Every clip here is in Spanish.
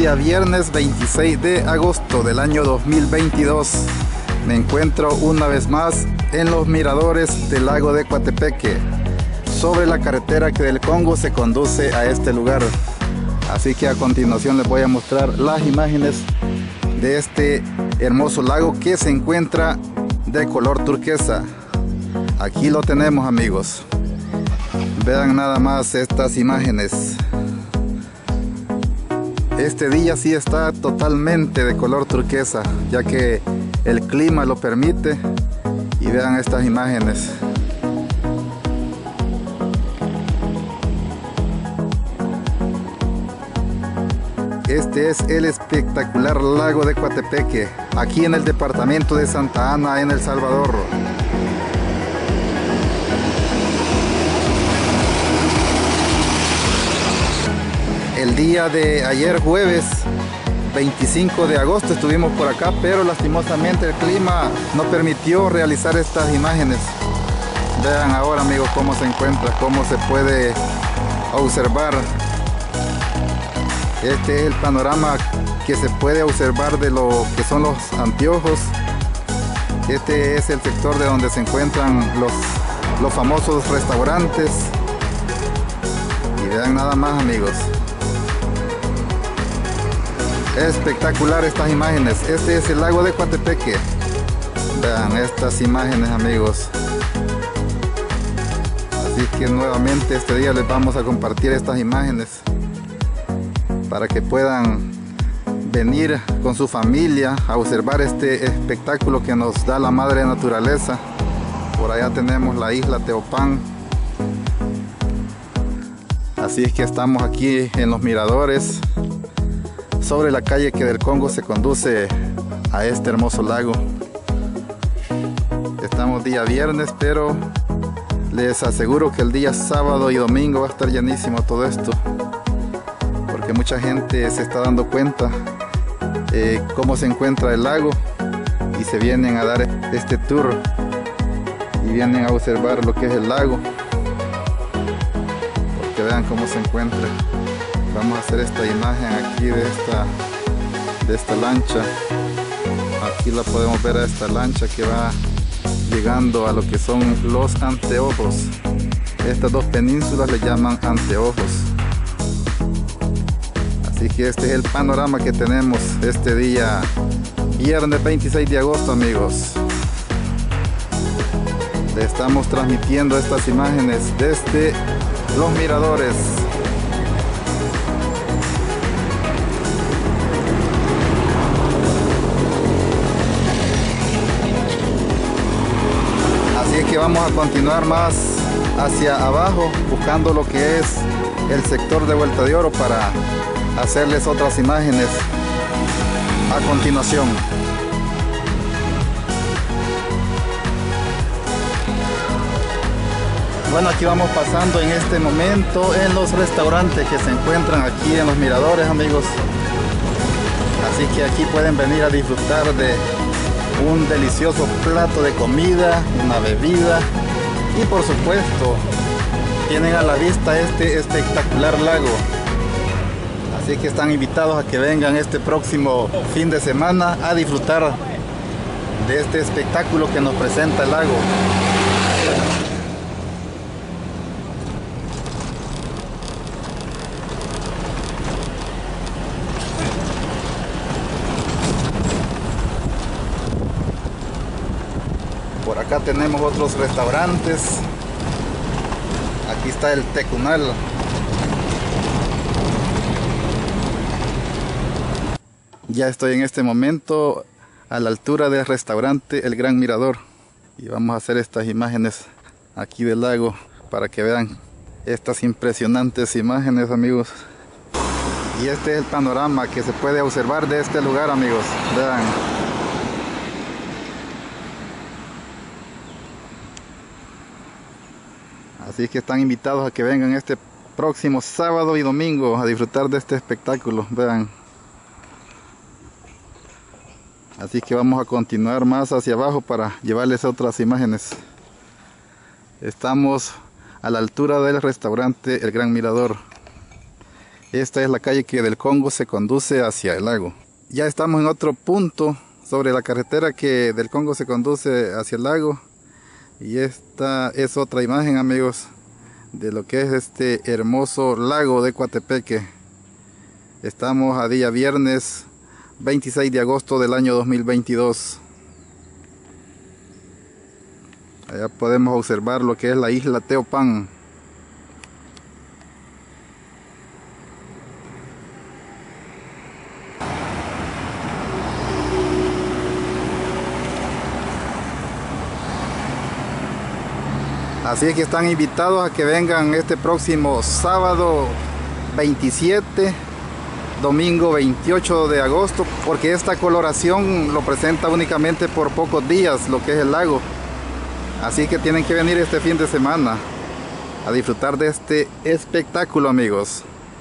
día viernes 26 de agosto del año 2022. Me encuentro una vez más en los miradores del lago de Coatepeque, sobre la carretera que del Congo se conduce a este lugar. Así que a continuación les voy a mostrar las imágenes de este hermoso lago que se encuentra de color turquesa. Aquí lo tenemos, amigos. Vean nada más estas imágenes. Este día sí está totalmente de color turquesa, ya que el clima lo permite. Y vean estas imágenes. Este es el espectacular lago de Coatepeque, aquí en el departamento de Santa Ana, en El Salvador. El día de ayer, jueves 25 de agosto, estuvimos por acá, pero lastimosamente el clima no permitió realizar estas imágenes. Vean ahora, amigos, cómo se encuentra, cómo se puede observar. Este es el panorama que se puede observar de lo que son los anteojos. Este es el sector de donde se encuentran los famosos restaurantes. Y vean nada más, amigos. Espectacular estas imágenes. Este es el lago de Coatepeque. Vean estas imágenes, amigos. Así que nuevamente este día les vamos a compartir estas imágenes para que puedan venir con su familia a observar este espectáculo que nos da la madre naturaleza. Por allá tenemos la isla Teopán. Así es que estamos aquí en los miradores, sobre la calle que del Congo se conduce a este hermoso lago. Estamos día viernes, pero les aseguro que el día sábado y domingo va a estar llenísimo todo esto, porque mucha gente se está dando cuenta cómo se encuentra el lago y se vienen a dar este tour y vienen a observar lo que es el lago, porque vean cómo se encuentra. Vamos a hacer esta imagen aquí de esta lancha. Aquí la podemos ver, a esta lancha que va llegando a lo que son los anteojos. Estas dos penínsulas le llaman anteojos. Así que este es el panorama que tenemos este día viernes 26 de agosto, amigos. Le estamos transmitiendo estas imágenes desde los miradores. Así es que vamos a continuar más hacia abajo, buscando lo que es el sector de Vuelta de Oro, para hacerles otras imágenes a continuación. Bueno, aquí vamos pasando en este momento en los restaurantes que se encuentran aquí en los miradores, amigos. Así que aquí pueden venir a disfrutar de un delicioso plato de comida, una bebida y por supuesto tienen a la vista este espectacular lago. Así que están invitados a que vengan este próximo fin de semana a disfrutar de este espectáculo que nos presenta el lago. Por acá tenemos otros restaurantes. Aquí está el Tecunal. Ya estoy en este momento a la altura del restaurante El Gran Mirador. Y vamos a hacer estas imágenes aquí del lago para que vean estas impresionantes imágenes, amigos. Y este es el panorama que se puede observar de este lugar, amigos. Vean. Así que están invitados a que vengan este próximo sábado y domingo a disfrutar de este espectáculo. Vean. Así que vamos a continuar más hacia abajo para llevarles otras imágenes. Estamos a la altura del restaurante El Gran Mirador. Esta es la calle que del Congo se conduce hacia el lago. Ya estamos en otro punto sobre la carretera que del Congo se conduce hacia el lago. Y esta es otra imagen, amigos, de lo que es este hermoso lago de Coatepeque. Estamos a día viernes 26 de agosto del año 2022. Allá podemos observar lo que es la isla Teopan. Así es que están invitados a que vengan este próximo sábado 27, domingo 28 de agosto, porque esta coloración lo presenta únicamente por pocos días, lo que es el lago. Así que tienen que venir este fin de semana a disfrutar de este espectáculo, amigos.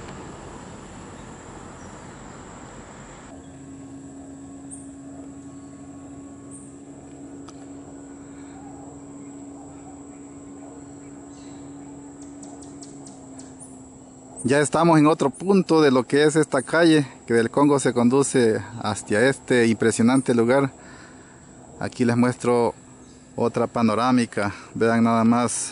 Ya estamos en otro punto de lo que es esta calle que del Congo se conduce hacia este impresionante lugar. Aquí les muestro otra panorámica, vean nada más.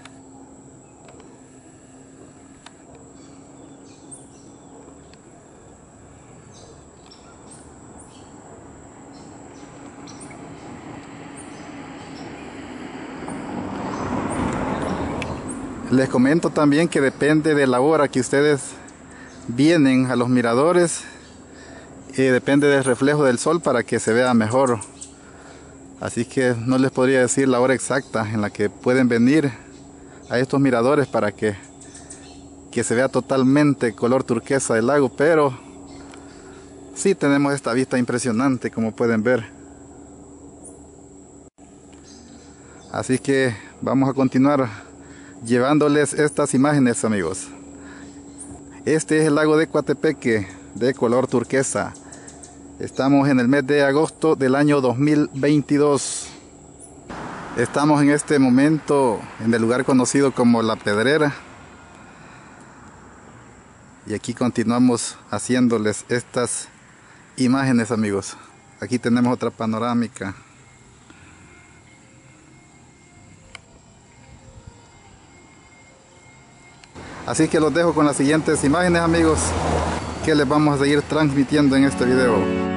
Les comento también que depende de la hora que ustedes vienen a los miradores, depende del reflejo del sol para que se vea mejor. Así que no les podría decir la hora exacta en la que pueden venir a estos miradores para que se vea totalmente color turquesa del lago, pero sí tenemos esta vista impresionante, como pueden ver. Así que vamos a continuar llevándoles estas imágenes, amigos. Este es el lago de Coatepeque de color turquesa. Estamos en el mes de agosto del año 2022. Estamos en este momento en el lugar conocido como La Pedrera. Y aquí continuamos haciéndoles estas imágenes, amigos. Aquí tenemos otra panorámica. Así que los dejo con las siguientes imágenes, amigos, que les vamos a seguir transmitiendo en este video.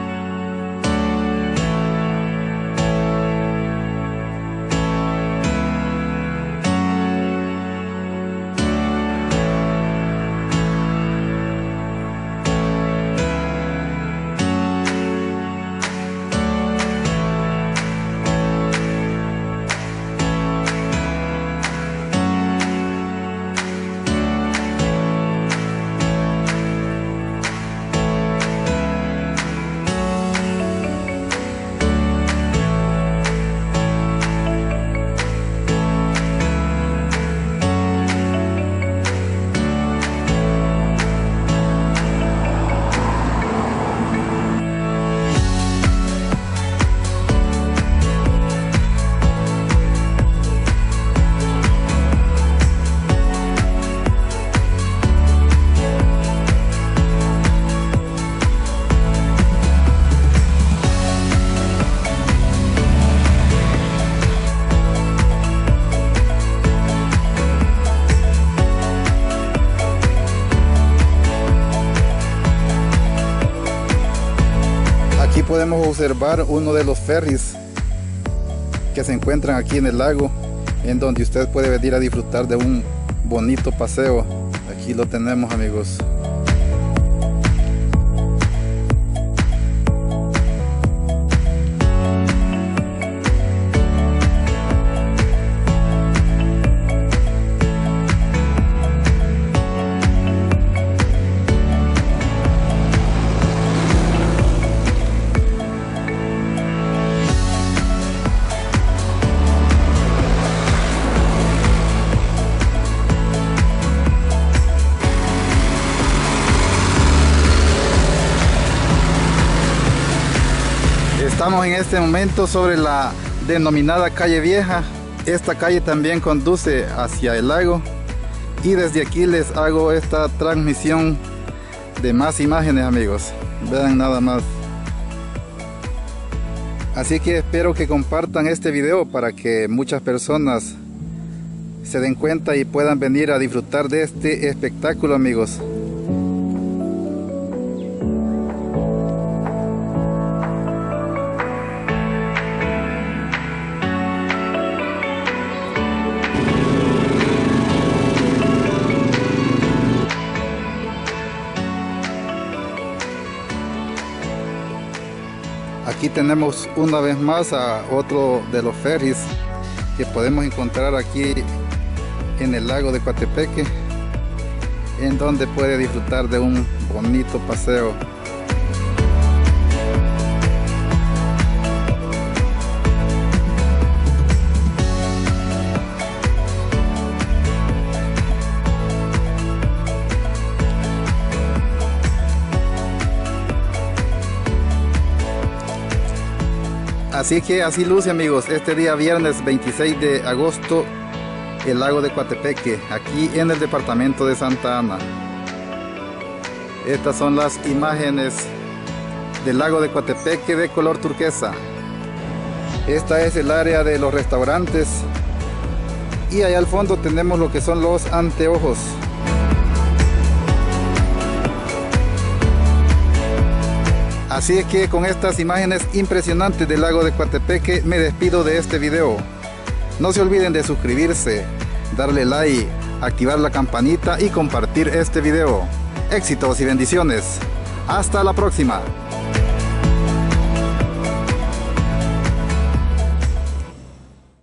Podemos observar uno de los ferries que se encuentran aquí en el lago, en donde usted puede venir a disfrutar de un bonito paseo. Aquí lo tenemos, amigos. Estamos en este momento sobre la denominada calle Vieja. Esta calle también conduce hacia el lago y desde aquí les hago esta transmisión de más imágenes, amigos. Vean nada más. Así que espero que compartan este video para que muchas personas se den cuenta y puedan venir a disfrutar de este espectáculo, amigos. Aquí tenemos una vez más a otro de los ferries que podemos encontrar aquí en el lago de Coatepeque, en donde puede disfrutar de un bonito paseo. Así que así luce, amigos, este día viernes 26 de agosto el lago de Coatepeque, aquí en el departamento de Santa Ana. Estas son las imágenes del lago de Coatepeque de color turquesa. Esta es el área de los restaurantes y allá al fondo tenemos lo que son los anteojos. Así es que con estas imágenes impresionantes del lago de Coatepeque me despido de este video. No se olviden de suscribirse, darle like, activar la campanita y compartir este video. Éxitos y bendiciones. Hasta la próxima.